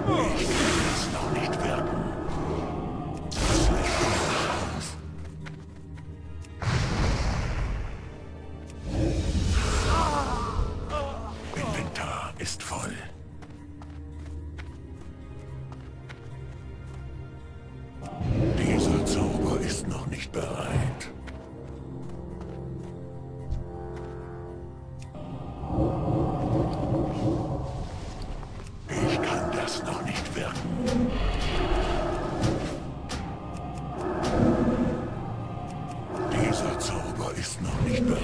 Ich kann das noch nicht werden. Das lädt immer auf. Inventar ist voll. Dieser Zauber ist noch nicht bereit. Ich kann das noch nicht wirken. Dieser Zauber ist noch nicht bereit.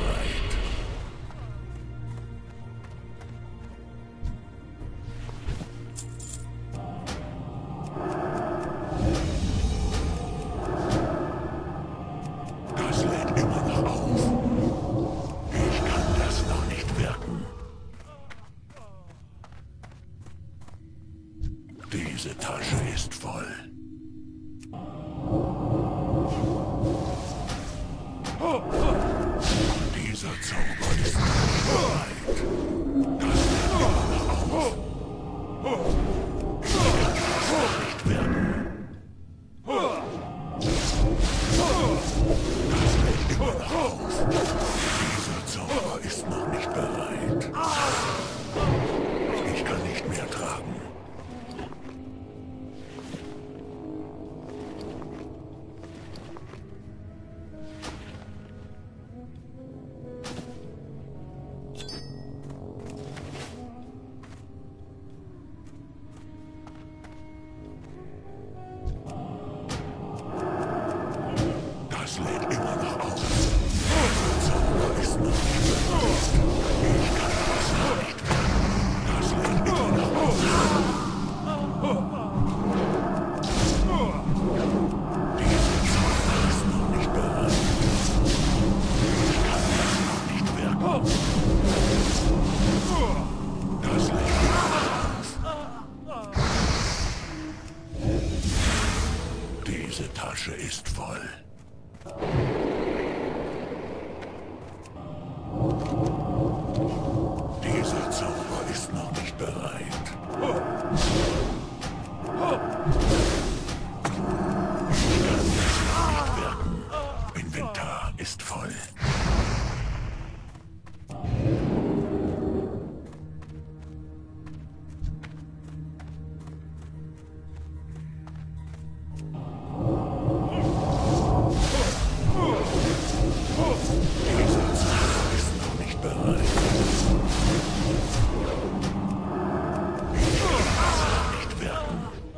Das lädt immer noch auf. Ich kann das noch nicht wirken. Diese Tasche ist voll. Dieser Zauber ist noch nicht bereit. Das lädt immer noch auf. Ich kann das noch nicht wirken. Das lädt immer noch auf. Dieser Zauber ist noch nicht bereit. Ich kann nicht mehr tragen. Das lädt immer noch auf. Dieser Zauber ist noch nicht bereit. Ich kann das noch nicht werden. Das lädt immer noch auf. Dieser Zauber ist noch nicht bereit. Ich kann das noch nicht wirken. Das lädt immer noch auf. Diese Tasche ist voll. Dieser Zauber ist noch nicht bereit. Ich kann das noch nicht wirken. Inventar ist voll. Dieser Zauber ist noch nicht bereit. Ich kann das noch nicht wirken.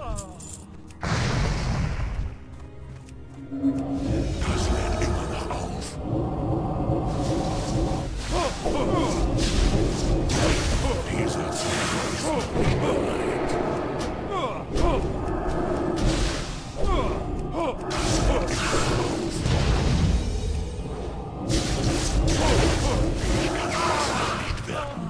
Das lädt immer noch auf. Dieser Zauber ist noch nicht bereit. Das lädt immer noch auf. Ich kann das noch nicht wirken.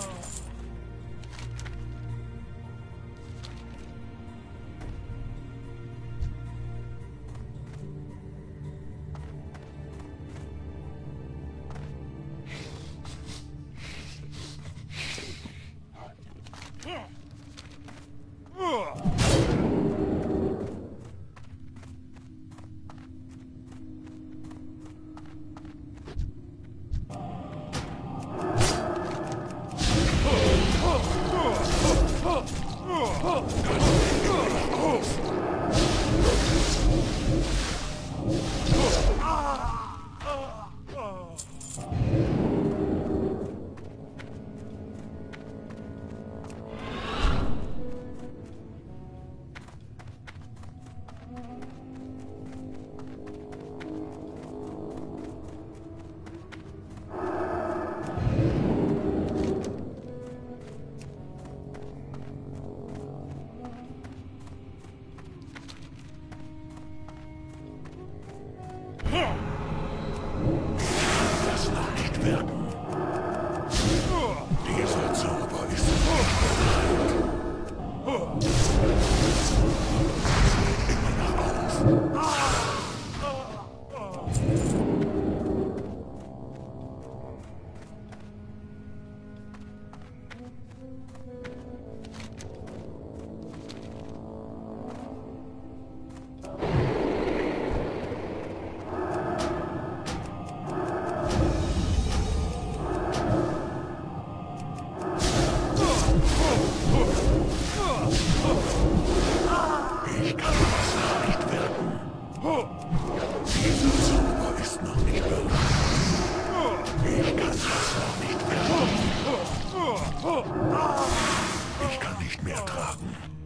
Das noch nicht wirken. Dieser Zauber ist noch nicht bereit. Immer noch auf. sagen.